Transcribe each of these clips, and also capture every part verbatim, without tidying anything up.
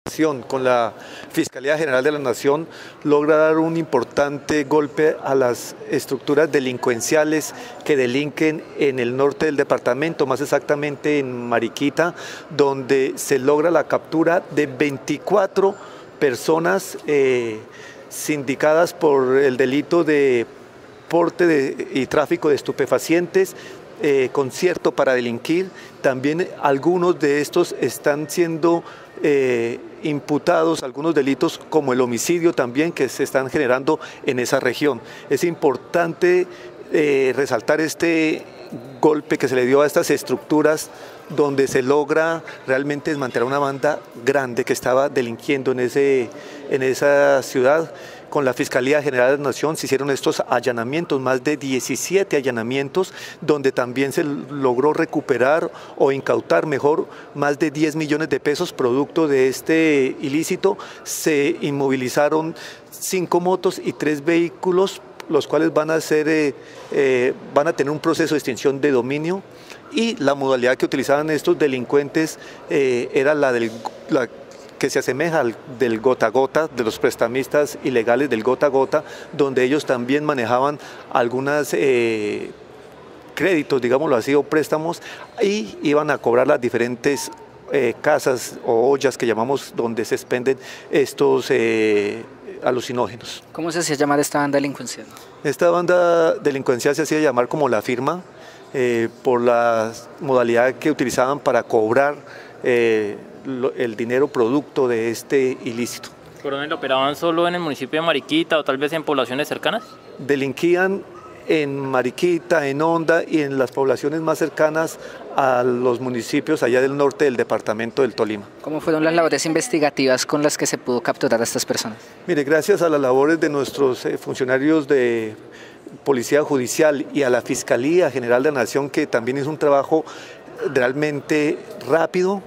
Con la Fiscalía General de la Nación logra dar un importante golpe a las estructuras delincuenciales que delinquen en el norte del departamento, más exactamente en Mariquita, donde se logra la captura de veinticuatro personas eh, sindicadas por el delito de porte de, y tráfico de estupefacientes, eh, concierto para delinquir. También algunos de estos están siendo eh, imputados algunos delitos como el homicidio también que se están generando en esa región. Es importante eh, resaltar este golpe que se le dio a estas estructuras donde se logra realmente desmantelar una banda grande que estaba delinquiendo en, ese, en esa ciudad. Con la Fiscalía General de la Nación se hicieron estos allanamientos, más de diecisiete allanamientos, donde también se logró recuperar o incautar mejor más de diez millones de pesos producto de este ilícito. Se inmovilizaron cinco motos y tres vehículos, los cuales van a, ser, eh, eh, van a tener un proceso de extinción de dominio, y la modalidad que utilizaban estos delincuentes eh, era la del... La, que se asemeja al del gota a gota, de los prestamistas ilegales del gota a gota, donde ellos también manejaban algunos eh, créditos, digámoslo así, o préstamos, y iban a cobrar las diferentes eh, casas o ollas que llamamos donde se expenden estos eh, alucinógenos. ¿Cómo se hacía llamar esta banda delincuencial? Esta banda delincuencial se hacía llamar como La Firma, eh, por la modalidad que utilizaban para cobrar eh, el dinero producto de este ilícito. ¿Coronel, operaban solo en el municipio de Mariquita o tal vez en poblaciones cercanas? Delinquían en Mariquita, en Honda y en las poblaciones más cercanas a los municipios allá del norte del departamento del Tolima. ¿Cómo fueron las labores investigativas con las que se pudo capturar a estas personas? Mire, gracias a las labores de nuestros funcionarios de Policía Judicial y a la Fiscalía General de la Nación, que también es un trabajo realmente rápido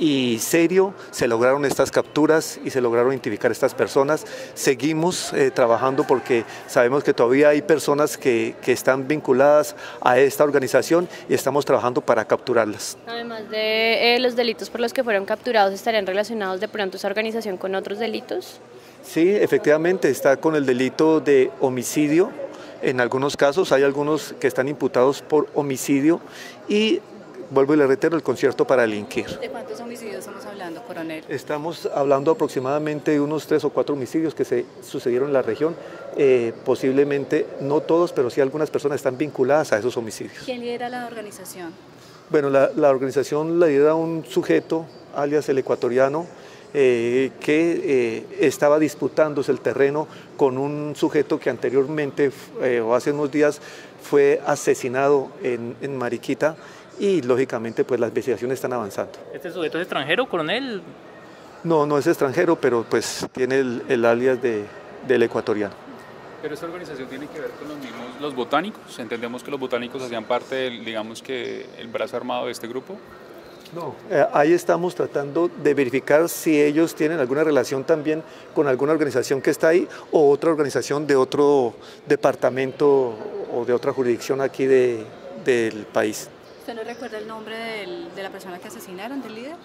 y serio, se lograron estas capturas y se lograron identificar estas personas. Seguimos eh, trabajando porque sabemos que todavía hay personas que, que están vinculadas a esta organización y estamos trabajando para capturarlas. Además de eh, los delitos por los que fueron capturados, ¿estarían relacionados de pronto esa organización con otros delitos? Sí, efectivamente, está con el delito de homicidio. En algunos casos hay algunos que están imputados por homicidio y vuelvo y le reitero, el concierto para delinquir. ¿De cuántos homicidios estamos hablando, coronel? Estamos hablando aproximadamente de unos tres o cuatro homicidios que se sucedieron en la región. Eh, posiblemente, no todos, pero sí algunas personas están vinculadas a esos homicidios. ¿Quién lidera la organización? Bueno, la, la organización la lidera un sujeto, alias el ecuatoriano, eh, que eh, estaba disputándose el terreno con un sujeto que anteriormente, eh, o hace unos días, fue asesinado en, en Mariquita. Y lógicamente pues las investigaciones están avanzando. ¿Este sujeto es extranjero, coronel? No, no es extranjero, pero pues tiene el, el alias de, del ecuatoriano. Pero esta organización tiene que ver con los mismos, los botánicos. Entendemos que los botánicos hacían parte del, digamos que el brazo armado de este grupo. No, eh, ahí estamos tratando de verificar si ellos tienen alguna relación también con alguna organización que está ahí o otra organización de otro departamento o de otra jurisdicción aquí de, del país. ¿Usted no recuerda el nombre del, de la persona que asesinaron, del líder?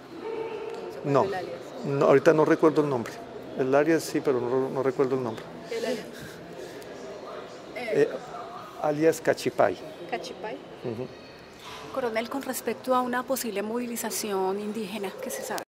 No, no, ahorita no recuerdo el nombre. El alias sí, pero no, no recuerdo el nombre. ¿El alias? Eh, alias Cachipay. ¿Cachipay? Uh-huh. Coronel, con respecto a una posible movilización indígena, ¿qué se sabe?